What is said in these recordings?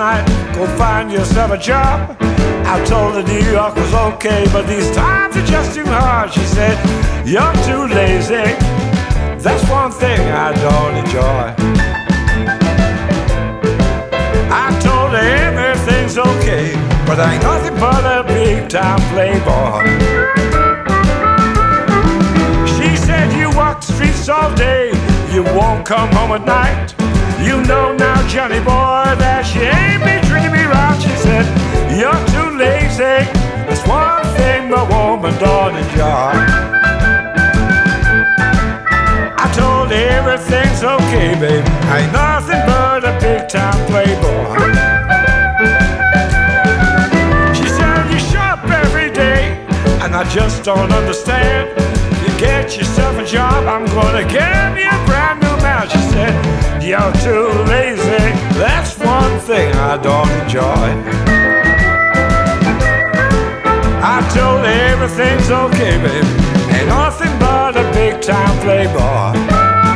night, go find yourself a job. I told her New York was okay, but these times are just too hard. She said, you're too lazy, that's one thing I don't enjoy. I told her everything's okay, but I ain't nothing but a big-time playboy. She said, you walk the streets all day, you won't come home at night. You know now, Johnny boy, that she ain't been treating me right. She said, you're too lazy, that's one thing my woman don't enjoy. I told her everything's okay, babe, I ain't nothing but a big-time playboy. She said, you shop every day, and I just don't understand. You get yourself a job, I'm gonna get you a brand new man. She said, you're too lazy, that's one thing I don't enjoy. I told her everything's okay, baby, ain't nothing but a big-time playboy.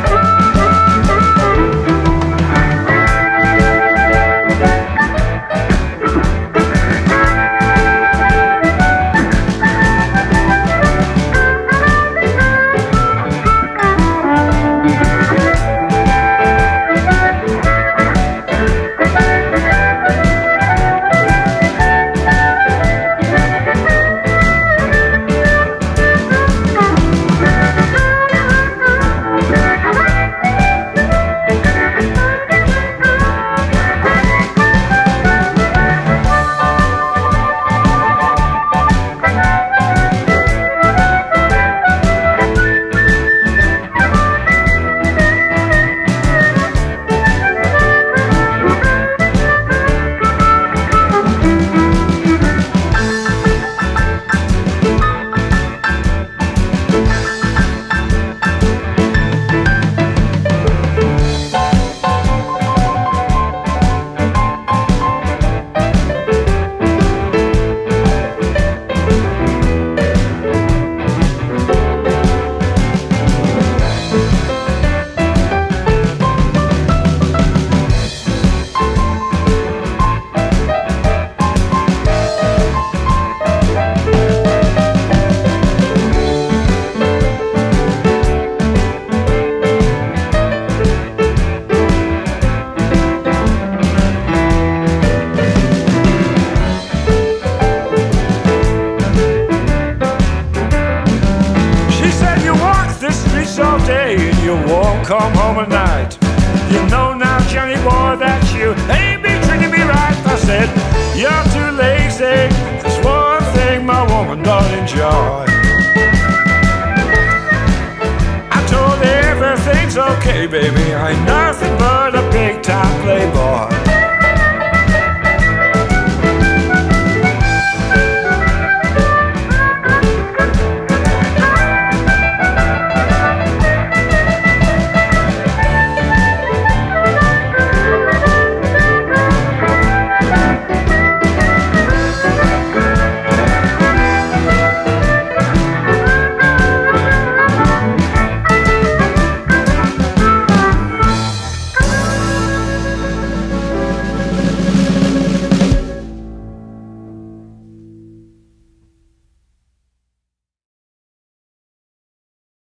All day and you won't come home at night. You know now, Johnny boy, that you ain't been treating me right. I said, you're too lazy, that's one thing my woman don't enjoy. I told her everything's okay, baby, I ain't nothing but a big-time playboy.